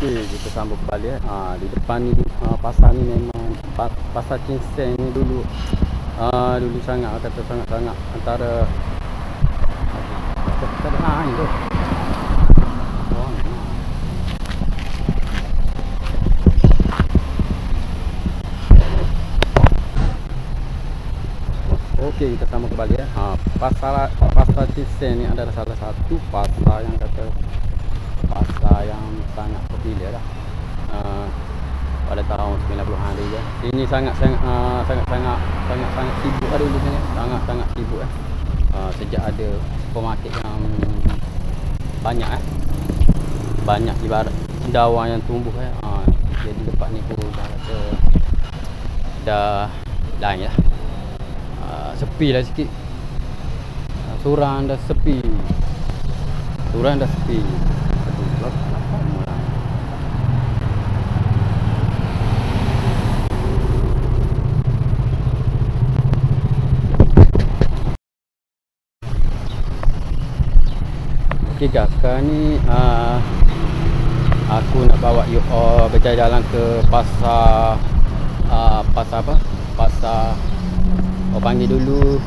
Okey, kita sambung kembali. Di depan ni pasar ni memang pasar Cingseng ni dulu dulu sangat, kata sangat-sangat antara kita ada air tu. Okey, kita sambung kembali ya. Pasar Cingseng ni adalah salah satu pasar yang sangat popular dah. Pada tahun 90-an dia je. Sini sangat sibuk lah dulu sini. Sangat sibuk sejak ada supermarket yang banyak banyak ibarat cendawan yang tumbuh jadi tempat ni pun dah lain lah. Sepi lah sikit. Surang dah sepi. Okey guys, sekarang ni aku nak bawa you berjalan ke pasar pasar orang panggil dulu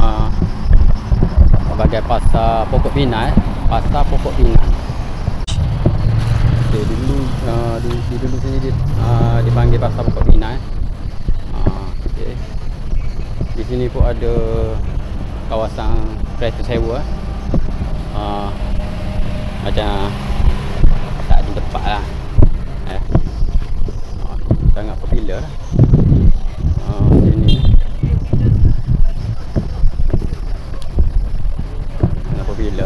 sebagai pasar Pokok Pinang. Pasar Pokok Pinang. Okey, dulu sini dipanggil pasar Pokok Pinang. Okey. Di sini pun ada kawasan kereta sewa. Macam tak ada tempat lah. Sangat popular lah. Sini sangat popular.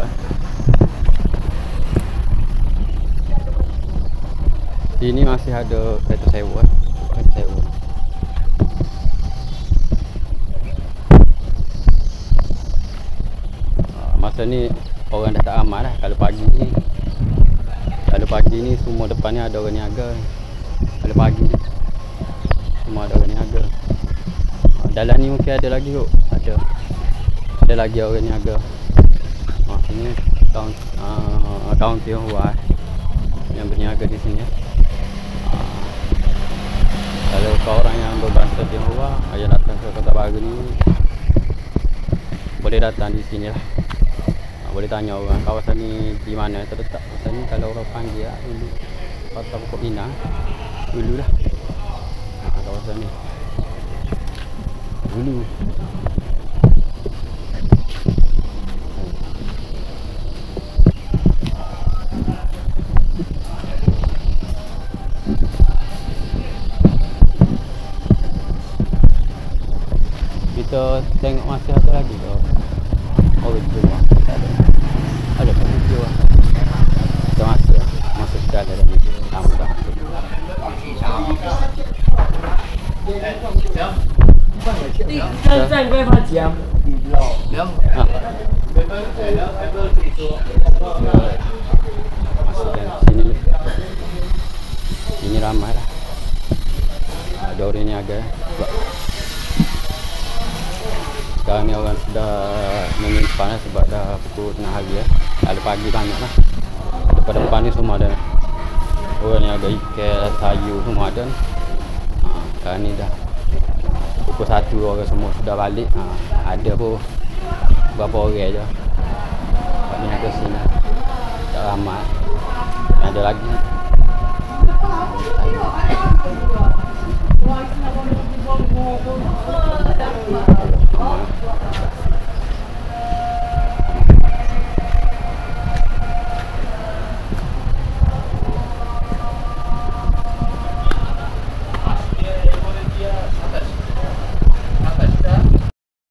Sini masih ada kereta sewa. Masa ni orang dah tak ramai lah. Kalau pagi ni semua depan ni ada orang niaga. Kalau pagi ni semua ada orang niaga. Dalam ni mungkin ada lagi kot. Ada lagi orang niaga. Sini tahun Tionghoa yang berniaga di sini. Kalau kau orang yang berbangsa Tionghoa yang datang ke Kota Baru ni, boleh datang di sini lah. Boleh tanya orang kawasan ni di mana terletak. Kawasan ni kalau orang panggil dulu Pasar Pokok Pinang dulu lah. Kawasan ni dulu. Kita tengok masih apa lagi tu. Itu lah. Ada video lah. Kita masuk ke dalam ni. Lama dah masuk. Sini ini ramai lah. Ada orang niaga. Sekarang ni orang sudah menyimpan sebab dah pukul tengah hari Kalau pagi banyak lah. Depan ni semua ada orang yang ada ikan, sayur semua ada. Sekarang ni dah pukul 1 orang semua sudah balik. Ada pun berapa orang je buat niaga sini. Tak ramai. Ada lagi.